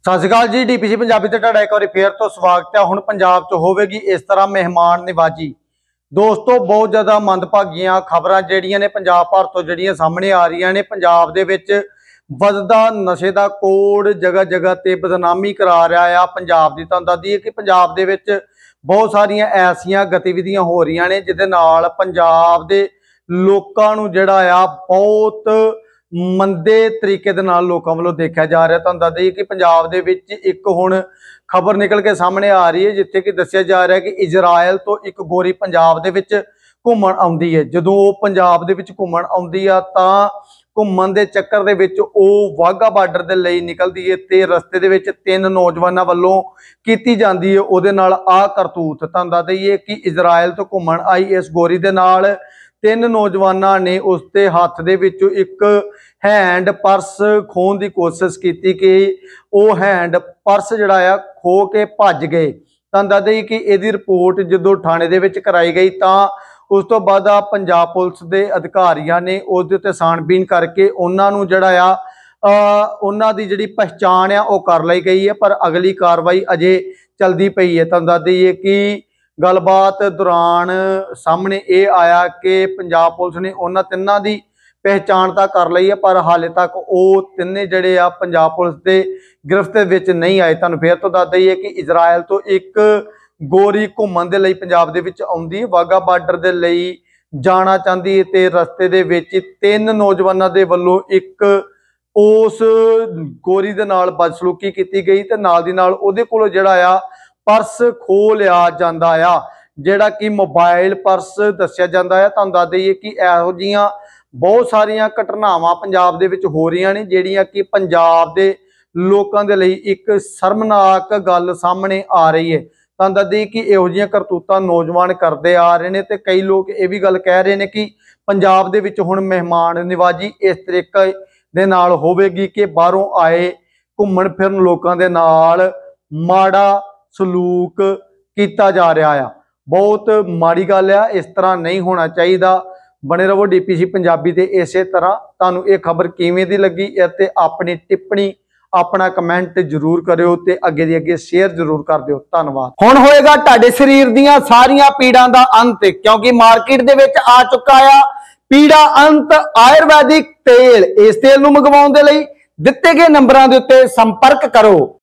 सत श्री अकाल जी। डीपीसी पंजाबी ते तुहाडा एक बार फिर तो स्वागत है। हुण पंजाब च होवेगी इस तरह मेहमान निवाजी। दोस्तों बहुत ज़्यादा मंदभागियां खबरां जिहड़ियां ने पंजाब भर तो जिहड़ियां सामने आ रही ने। पंजाब दे विच वधदा नशे दा कोड़ जगह जगह ते बदनामी करा रहा है। पंजाब दी तुहानूं दस दईए कि पंजाब दे विच बहुत सारियां ऐसियां गतिविधियां हो रही ने जिहदे नाल पंजाब दे लोकां नूं जिहड़ा आ बहुत मंदे तरीके दे नाल लोकां वल्लों देखा जा रहा है। तुहानूं दस दईए कि पंजाब दे विच एक हुण खबर निकल के सामने आ रही है जिथे कि दस्सिया जा रहा है कि इजराइल तो एक गोरी पंजाब दे विच घूमण आउंदी है। जदों वो पंजाब दे विच घूमण आउंदी आ तां घूमण दे चक्कर दे विच ओ वाघा बार्डर दे लई निकलदी है ते रस्ते दे विच तीन नौजवानां वल्लों कीती जांदी है ओहदे नाल आ करतूत। तुहानूं दस दईए कि इजराइल तो घूमण आई इस गोरी दे नाल तीन नौजवानों ने उसके हाथ दे विचों एक हैंड पर्स खोहण की कोशिश की कि वह हैंड पर्स जिहड़ा आ खो के भज गए। तुहानूं दस दईए कि इहदी रिपोर्ट जदों थाणे दे विच कराई गई तां उस तो बाद पंजाब पुलिस के अधिकारियों ने उसदे उत्ते छाणबीन करके उन्हां नूं जिहड़ा आ उन्हां दी जिहड़ी पहचान आ ओह कर लई गई है, पर अगली कार्रवाई अजे चलदी पई है। तुहानूं दस दईए कि गलबात दौरान सामने ये आया कि पंजाब पुलिस ने उन्हां तिन्हां दी पहचान तो कर ली है, पर हाले तक वो तिन्ने जिहड़े आ पंजाब पुलिस के गिरफ्त विच नहीं आए। तुहानूं फिर तो दस दईए कि इजराइल तो एक गोरी घूमण दे लई पंजाब दे विच आउंदी है, वाघा बार्डर दे लई जाना चाहती है ते रस्ते दे विच तीन नौजवानों दे वल्लों एक उस गोरी दे नाल बदसलूकी की गई ते नाल दी नाल उहदे कोलों जिहड़ा आ पर्स खो लिया जांदा आ, जिहड़ा कि मोबाइल पर्स दस्सिया जांदा है। तुहानूं दस दईए कि इहो जिहियां बहुत सारियां घटनावां पंजाब दे विच हो रही ने जिहड़ियां कि पंजाब दे लोकां दे लई एक शर्मनाक गल सामने आ रही है। तुहानूं दस दईए कि इहो जिहियां करतूतां नौजवान करदे आ रहे हैं ते कई लोग ये भी गल कह रहे हैं कि पंजाब दे विच हुण मेहमान निवाजी इस तरीके दे नाल होवेगी कि बाहरों आए घूमण फिरन लोकां दे नाल माड़ा सलूक किया जा रहा है। बहुत माड़ी गल आ, इस तरह नहीं होना चाहिए। बने रहो डीपीसी पंजाबी दे इस तरह। तुहानूं ये खबर किवें दी लगी ते अपनी टिप्पणी अपना कमेंट जरूर करियो ते अगे दी अगे शेयर जरूर कर दिओ। धन्नवाद। हुण होएगा तुहाडे शरीर दीयां सारियां पीड़ां दा अंत, क्योंकि मार्केट दे विच आ चुका आ पीड़ा अंत आयुर्वैदिक तेल। इस तेल नूं मंगवाउण दे लई दित्ते गए नंबरां दे उत्ते संपर्क करो।